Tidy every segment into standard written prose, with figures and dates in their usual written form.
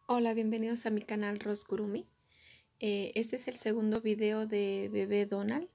Hola, bienvenidos a mi canal Rosgurumi. Este es el segundo video de bebé Donald.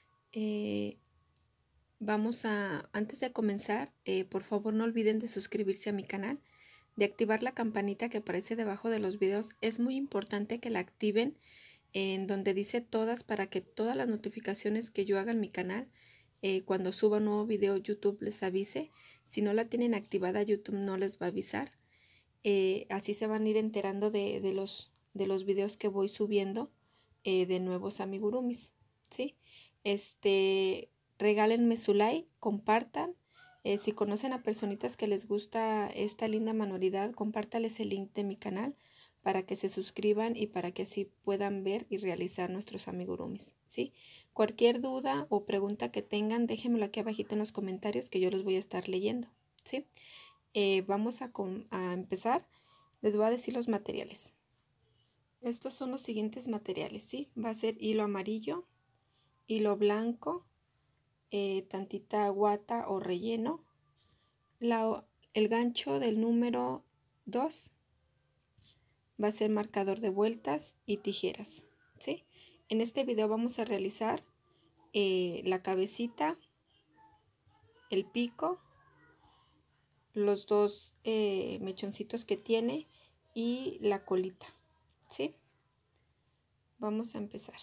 Antes de comenzar, por favor no olviden de suscribirse a mi canal, de activar la campanita que aparece debajo de los videos. Es muy importante que la activen en donde dice todas para que todas las notificaciones que yo haga en mi canal, cuando suba un nuevo video, YouTube les avise. Si no la tienen activada, YouTube no les va a avisar. Así se van a ir enterando de los videos que voy subiendo de nuevos amigurumis, ¿sí? Regálenme su like, compartan. Si conocen a personitas que les gusta esta linda manualidad, compártales el link de mi canal para que se suscriban y para que así puedan ver y realizar nuestros amigurumis, ¿sí? Cualquier duda o pregunta que tengan, déjenmelo aquí abajito en los comentarios que yo los voy a estar leyendo, ¿sí? Vamos a empezar. Les voy a decir los materiales. Estos son los siguientes materiales, ¿sí? Va a ser hilo amarillo, hilo blanco, tantita guata o relleno, el gancho del número 2, va a ser marcador de vueltas y tijeras, ¿sí? En este video vamos a realizar la cabecita, el pico, los dos mechoncitos que tiene y la colita, ¿sí? Vamos a empezar.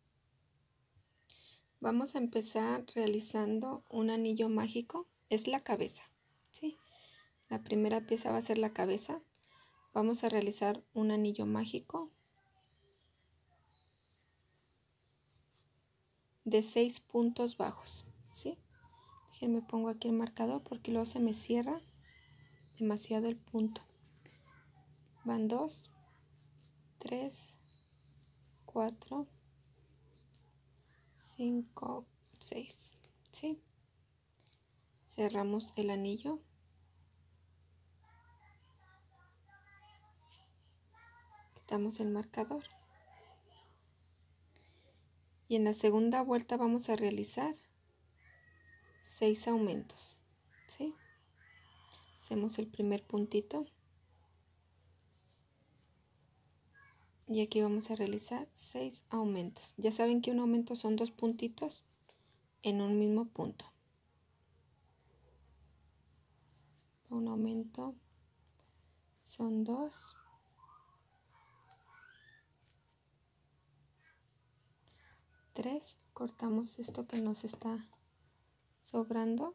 Vamos a empezar realizando un anillo mágico. Es la cabeza, ¿sí? La primera pieza va a ser la cabeza. Vamos a realizar un anillo mágico de 6 puntos bajos, ¿sí? Déjenme pongo aquí el marcador porque luego se me cierra demasiado el punto. Van 2, 3, 4, 5, 6, ¿sí? Cerramos el anillo. Quitamos el marcador. Y en la segunda vuelta vamos a realizar 6 aumentos, ¿sí? Hacemos el primer puntito. Y aquí vamos a realizar 6 aumentos. Ya saben que un aumento son 2 puntitos en un mismo punto. Un aumento son 2. Tres. Cortamos esto que nos está sobrando.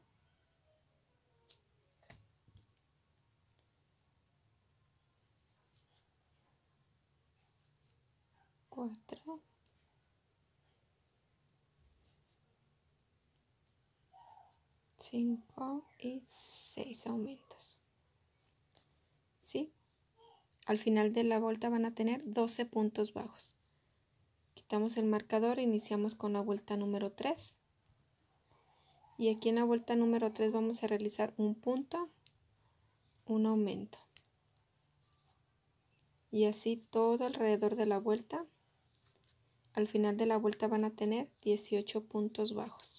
4. 5 y 6 aumentos, ¿sí? Al final de la vuelta van a tener 12 puntos bajos. Quitamos el marcador e iniciamos con la vuelta número 3. Y aquí en la vuelta número 3 vamos a realizar un punto, un aumento. Y así todo alrededor de la vuelta. Al final de la vuelta van a tener 18 puntos bajos.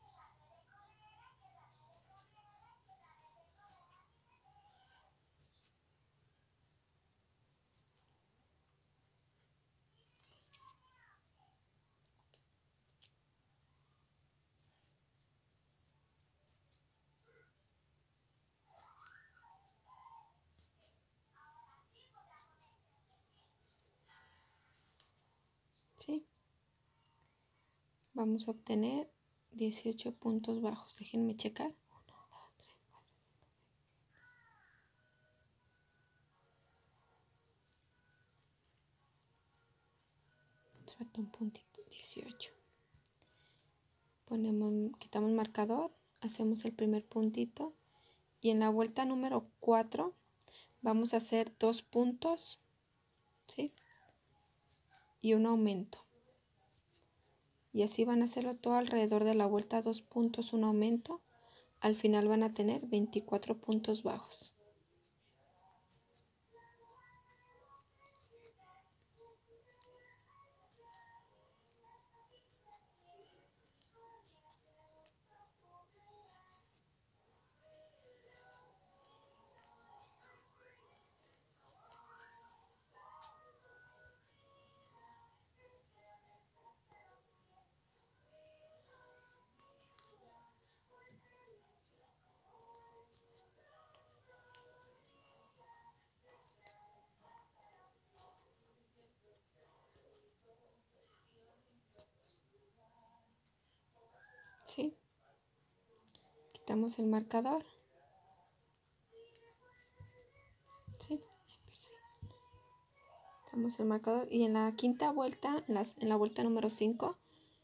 ¿Sí? Vamos a obtener 18 puntos bajos. Déjenme checar. 1, 2, 3, 4. Falta un puntito. 18. Quitamos marcador. Hacemos el primer puntito. Y en la vuelta número 4 vamos a hacer 2 puntos. ¿Sí? Y un aumento. Y así van a hacerlo todo alrededor de la vuelta, 2 puntos, un aumento. Al final van a tener 24 puntos bajos. ¿sí? Quitamos el marcador, ¿sí? Quitamos el marcador y en la quinta vuelta, en la vuelta número 5,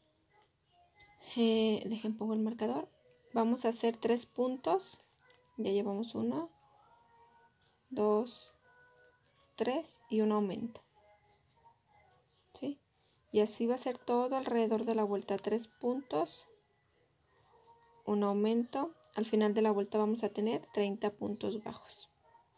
dejen pongo el marcador, vamos a hacer 3 puntos, ya llevamos 1, 2, 3 y un aumento, ¿sí? Y así va a ser todo alrededor de la vuelta, 3 puntos, un aumento. Al final de la vuelta vamos a tener 30 puntos bajos.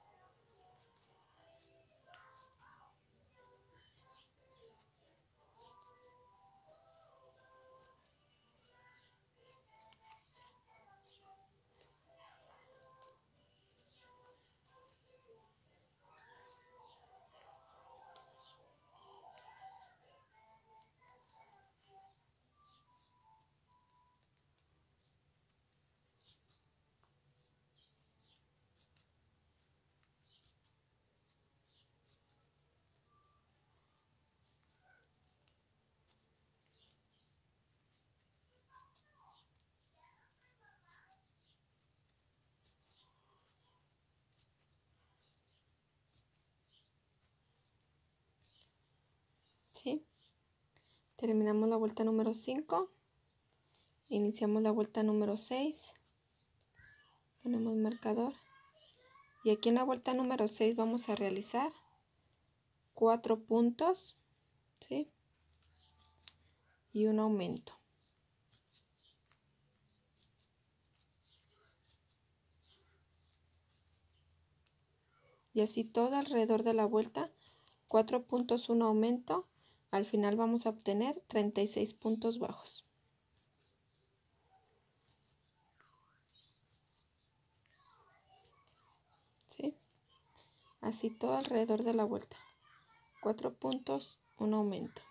¿Sí? Terminamos la vuelta número 5, iniciamos la vuelta número 6, ponemos marcador y aquí en la vuelta número 6 vamos a realizar 4 puntos, ¿sí? Y un aumento. Y así todo alrededor de la vuelta, 4 puntos, un aumento. Al final vamos a obtener 36 puntos bajos. ¿Sí? Así todo alrededor de la vuelta. 4 puntos, un aumento.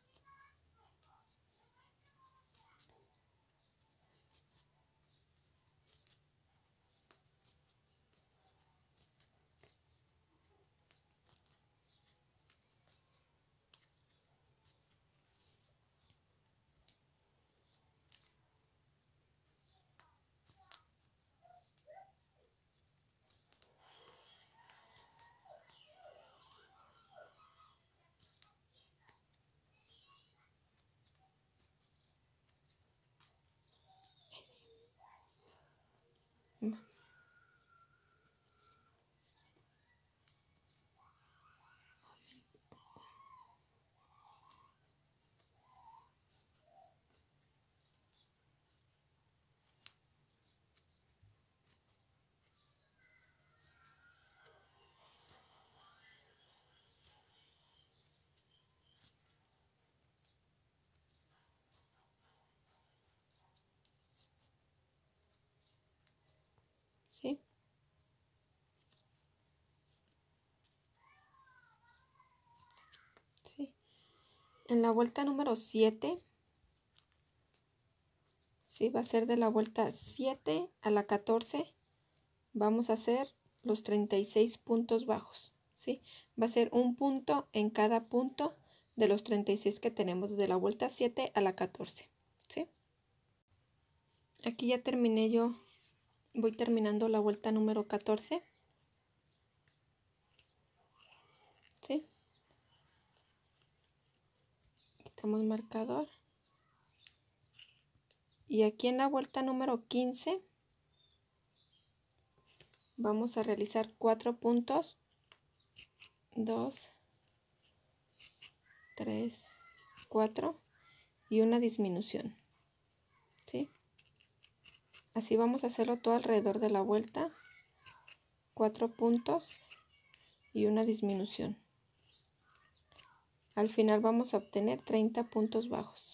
¿Sí? ¿Sí? En la vuelta número 7, ¿sí? Va a ser de la vuelta 7 a la 14, vamos a hacer los 36 puntos bajos, ¿sí? Va a ser un punto en cada punto de los 36 que tenemos de la vuelta 7 a la 14, ¿sí? Aquí ya terminé yo, voy terminando la vuelta número 14, ¿sí? Quitamos marcador. Y aquí en la vuelta número 15 vamos a realizar 4 puntos, 2, 3, 4 y una disminución, ¿sí? Así vamos a hacerlo todo alrededor de la vuelta, 4 puntos y una disminución. Al final vamos a obtener 30 puntos bajos.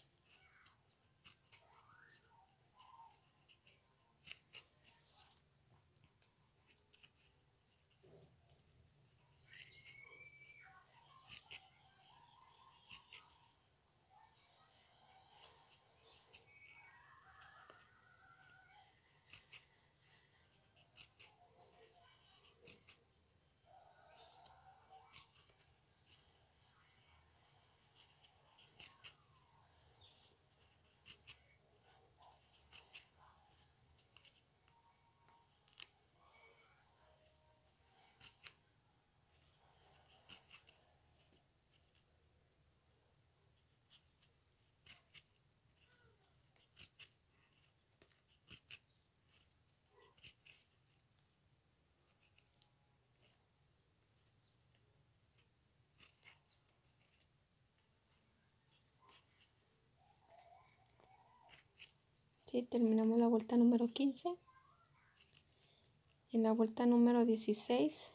¿sí? Terminamos la vuelta número 15. En la vuelta número 16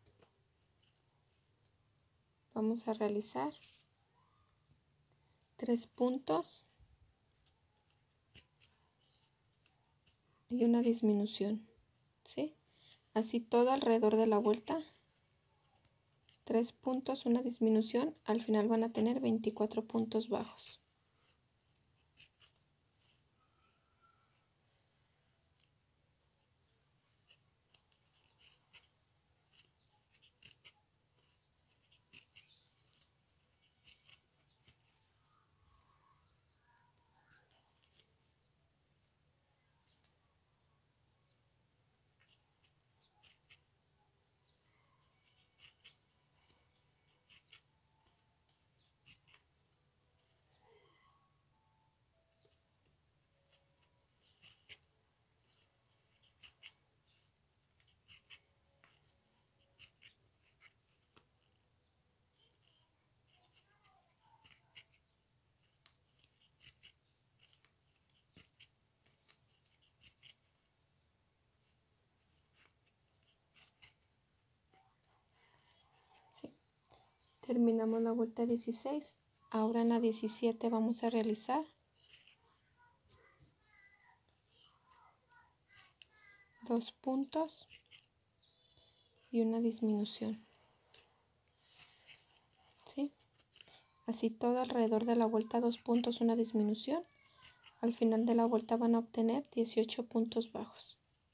vamos a realizar 3 puntos y una disminución, ¿sí? Así todo alrededor de la vuelta, 3 puntos, una disminución, al final van a tener 24 puntos bajos. ¿Sí? Terminamos la vuelta 16. Ahora en la 17 vamos a realizar 2 puntos y una disminución, ¿sí? Así todo alrededor de la vuelta, 2 puntos, una disminución. Al final de la vuelta van a obtener 18 puntos bajos.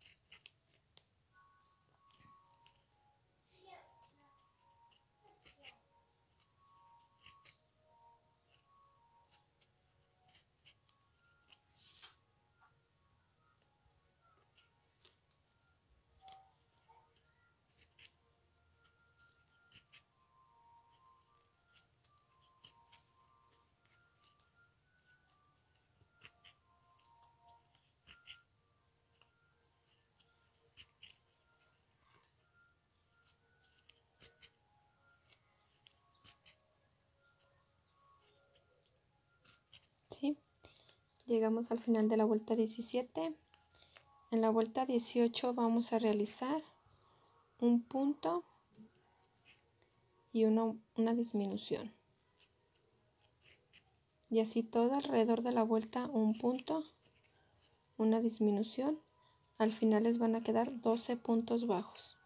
¿Sí? Llegamos al final de la vuelta 17. En la vuelta 18 vamos a realizar un punto y una disminución. Y así todo alrededor de la vuelta, un punto, una disminución. Al final les van a quedar 12 puntos bajos.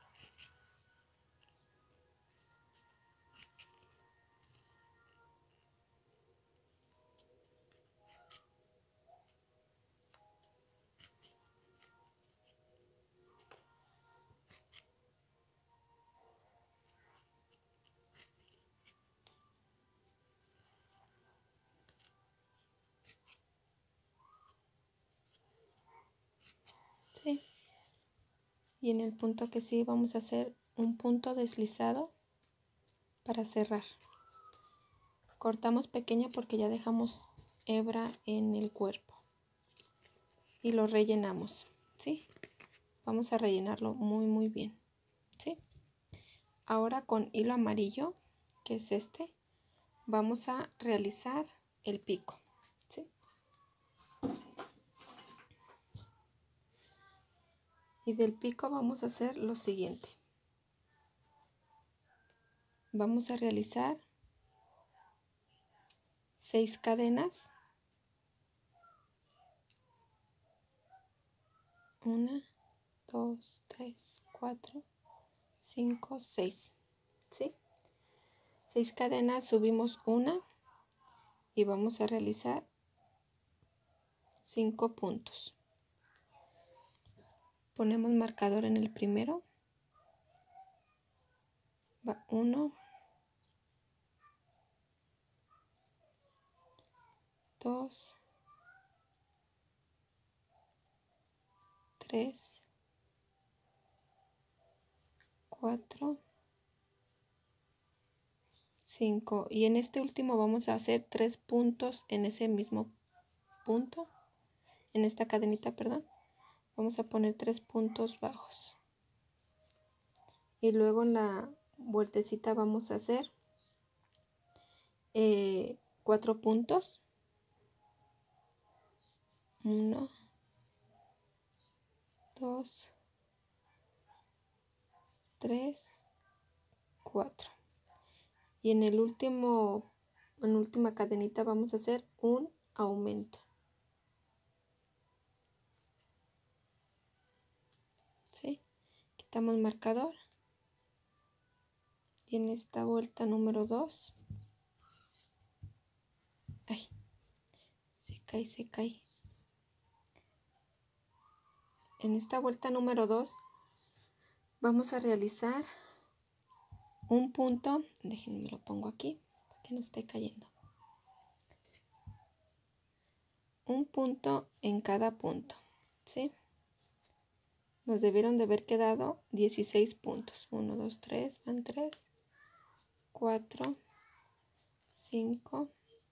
¿Sí? Y en el punto que sí vamos a hacer un punto deslizado para cerrar. Cortamos pequeña porque ya dejamos hebra en el cuerpo y lo rellenamos, ¿sí? Vamos a rellenarlo muy bien, ¿sí? Ahora con hilo amarillo, que es este, vamos a realizar el pico, ¿sí? Y del pico vamos a hacer lo siguiente. Vamos a realizar 6 cadenas. 1, 2, 3, 4, 5, 6. ¿Sí? 6 cadenas, subimos una y vamos a realizar 5 puntos. Ponemos marcador en el primero. Va 1, 2, 3, 4, 5. Y en este último vamos a hacer 3 puntos en ese mismo punto. En esta cadenita, perdón. Vamos a poner 3 puntos bajos. Y luego en la vueltecita vamos a hacer 4 puntos. 1, 2, 3, 4. Y en el último, en última cadenita vamos a hacer un aumento. ¿Sí? Quitamos marcador. Y en esta vuelta número 2. Ay, se cae. En esta vuelta número 2 vamos a realizar un punto. Déjenme lo pongo aquí para que no esté cayendo. Un punto en cada punto, ¿sí? Nos debieron de haber quedado 16 puntos. 1, 2, 3, van 3, 4, 5,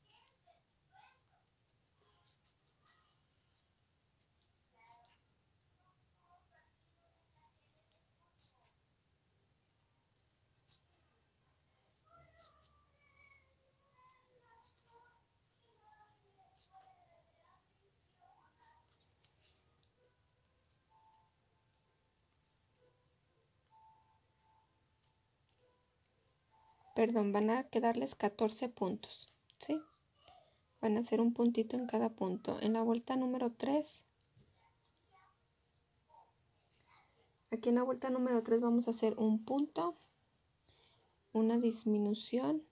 perdón, van a quedarles 14 puntos, ¿sí? Van a hacer un puntito en cada punto. En la vuelta número 3, aquí en la vuelta número 3 vamos a hacer un punto, una disminución,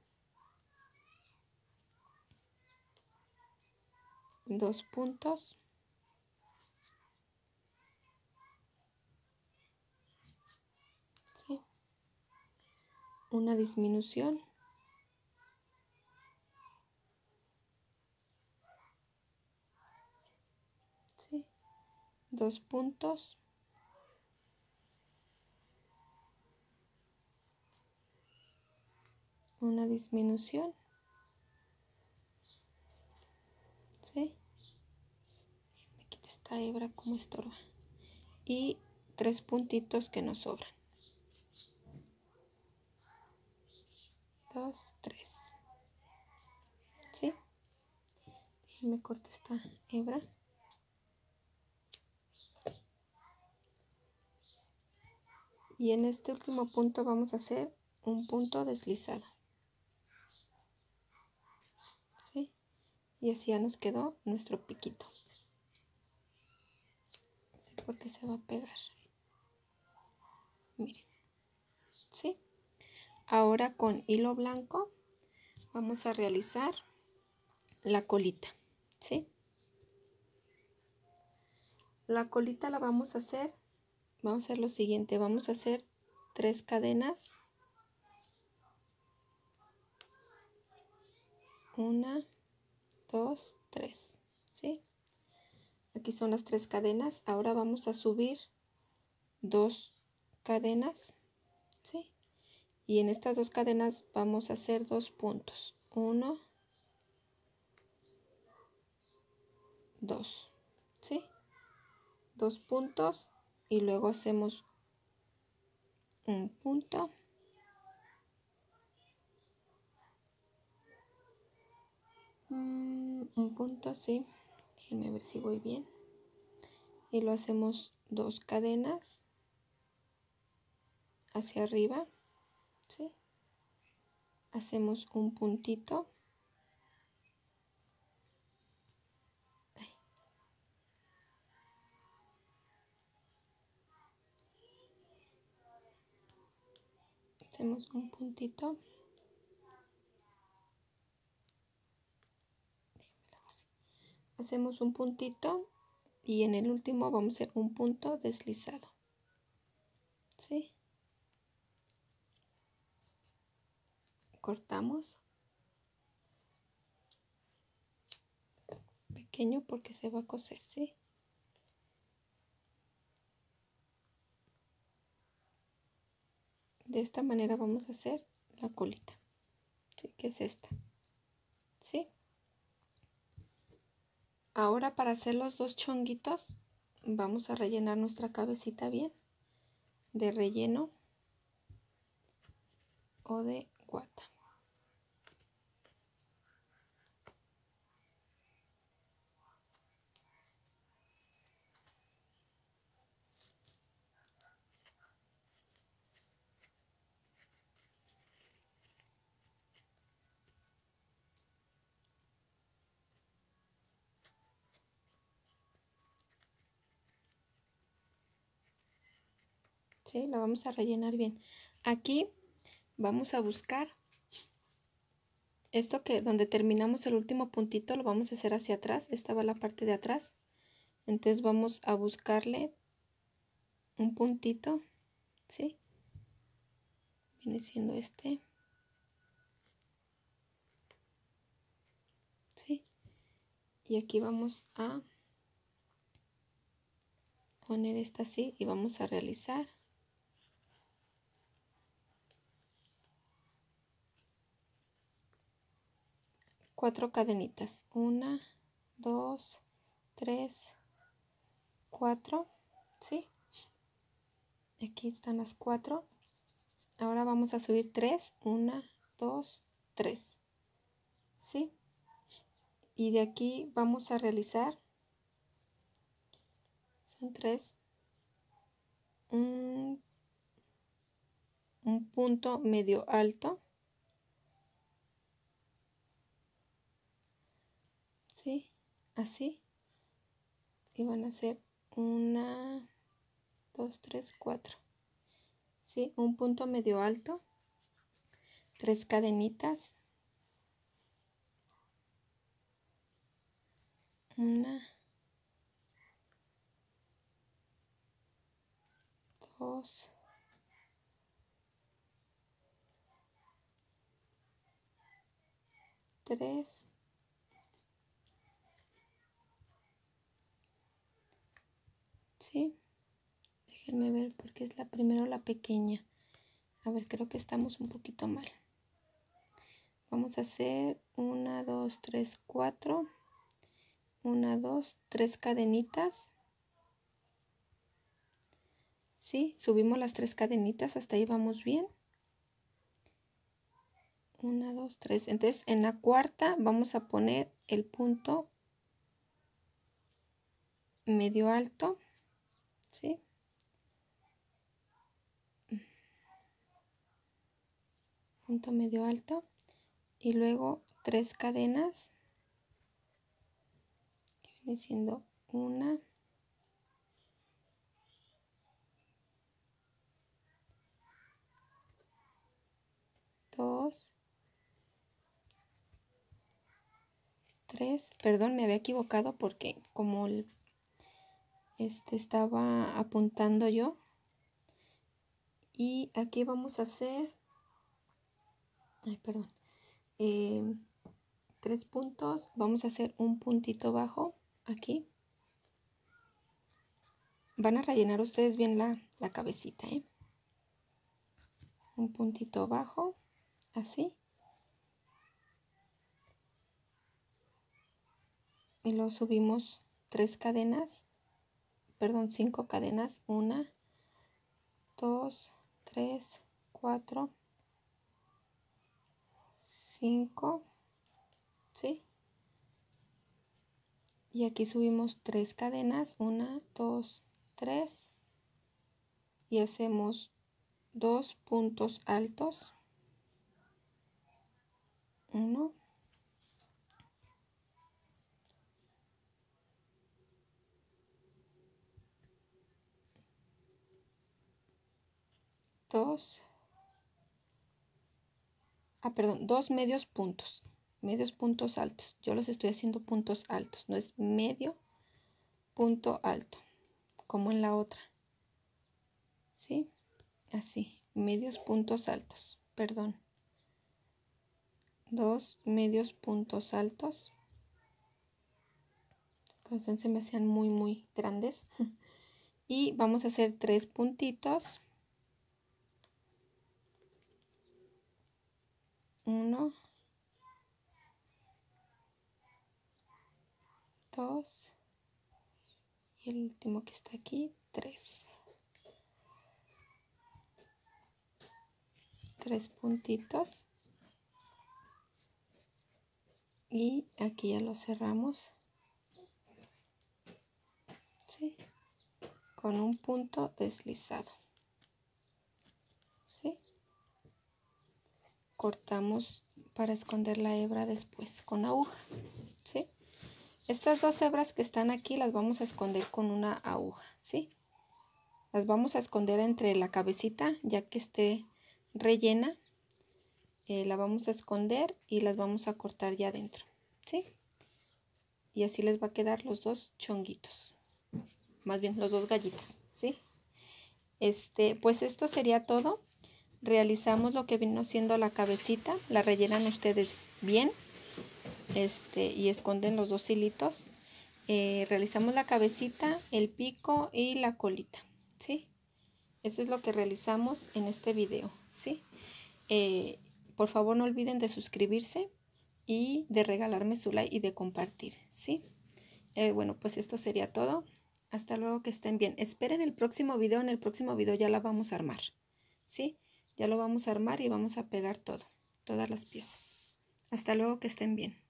2 puntos, ¿sí? Una disminución, ¿sí? 2 puntos, una disminución, ¿sí? Me quita esta hebra como estorba. Y 3 puntitos que nos sobran. 2, 3. ¿Sí? Déjenme corto esta hebra. Y en este último punto vamos a hacer un punto deslizado. ¿Sí? Y así ya nos quedó nuestro piquito. ¿Sí? Porque se va a pegar. Miren. ¿Sí? Ahora con hilo blanco vamos a realizar la colita. ¿Sí? La colita la vamos a hacer lo siguiente. Vamos a hacer 3 cadenas. 1, 2, 3. ¿Sí? Aquí son las 3 cadenas. Ahora vamos a subir 2 cadenas, ¿sí? Y en estas 2 cadenas vamos a hacer 2 puntos. 1, 2, ¿sí? 2 puntos y luego hacemos un punto. Un punto, sí. Déjenme ver si voy bien. Y lo hacemos 2 cadenas hacia arriba, ¿sí? Hacemos un puntito. Hacemos un puntito. Hacemos un puntito y en el último vamos a hacer un punto deslizado, ¿sí? Cortamos pequeño porque se va a coser, ¿sí? De esta manera vamos a hacer la colita, ¿sí? Que es esta, ¿sí? Ahora para hacer los 2 chonguitos vamos a rellenar nuestra cabecita bien de relleno o de guata. ¿sí? La vamos a rellenar bien. Aquí vamos a buscar esto que donde terminamos el último puntito, lo vamos a hacer hacia atrás. Esta va la parte de atrás. Entonces vamos a buscarle un puntito, ¿sí? Viene siendo este. ¿Sí? Y aquí vamos a poner esta así y vamos a realizar 4 cadenitas. 1, 2, 3, 4, ¿sí? Aquí están las 4. Ahora vamos a subir 3, 1, 2, 3, ¿sí? Y de aquí vamos a realizar, son 3, un punto medio alto, ¿sí? Así. Y van a ser 1, 2, 3, 4, ¿sí? Un punto medio alto, 3 cadenitas, 1, 2, 3, ¿sí? Déjenme ver porque es la primero la pequeña. A ver, creo que estamos un poquito mal. Vamos a hacer 1, 2, 3, 4, 1, 2, 3 cadenitas, ¿sí? Subimos las 3 cadenitas, hasta ahí vamos bien. 1, 2, 3. Entonces en la cuarta vamos a poner el punto medio alto, ¿sí? Punto medio alto y luego 3 cadenas, que viene siendo 1, 2, 3. Perdón, me había equivocado porque como estaba apuntando yo. Y aquí vamos a hacer, ay, perdón, 3 puntos. Vamos a hacer un puntito bajo aquí. Van a rellenar ustedes bien la cabecita, ¿eh? Un puntito bajo, así. Y luego subimos 3 cadenas, perdón, 5 cadenas. 1, 2, 3, 4, 5, ¿sí? Y aquí subimos 3 cadenas, 1, 2, 3. Y hacemos 2 puntos altos. 1, 2, perdón, 2 medios puntos altos. Yo los estoy haciendo puntos altos, no es medio punto alto, como en la otra, ¿sí? Así, medios puntos altos, perdón. 2 medios puntos altos. Se me hacían muy grandes. Y vamos a hacer 3 puntitos. 1, 2 y el último que está aquí, 3. 3 puntitos. Y aquí ya lo cerramos, ¿sí? Con un punto deslizado, ¿sí? Cortamos para esconder la hebra después con aguja, ¿sí? Estas 2 hebras que están aquí las vamos a esconder con una aguja, ¿sí? Las vamos a esconder entre la cabecita, ya que esté rellena. La vamos a esconder y las vamos a cortar ya adentro, ¿sí? Y así les va a quedar los dos chonguitos. Más bien, los dos gallitos, ¿sí? Pues esto sería todo. Realizamos lo que vino siendo la cabecita. La rellenan ustedes bien. Y esconden los dos hilitos. Realizamos la cabecita, el pico y la colita, ¿sí? Eso es lo que realizamos en este video, ¿sí? Por favor no olviden de suscribirse y de regalarme su like y de compartir, ¿sí? Bueno, pues esto sería todo. Hasta luego, que estén bien. Esperen el próximo video. En el próximo video ya la vamos a armar, ¿sí? Ya lo vamos a armar y vamos a pegar todo, todas las piezas. Hasta luego, que estén bien.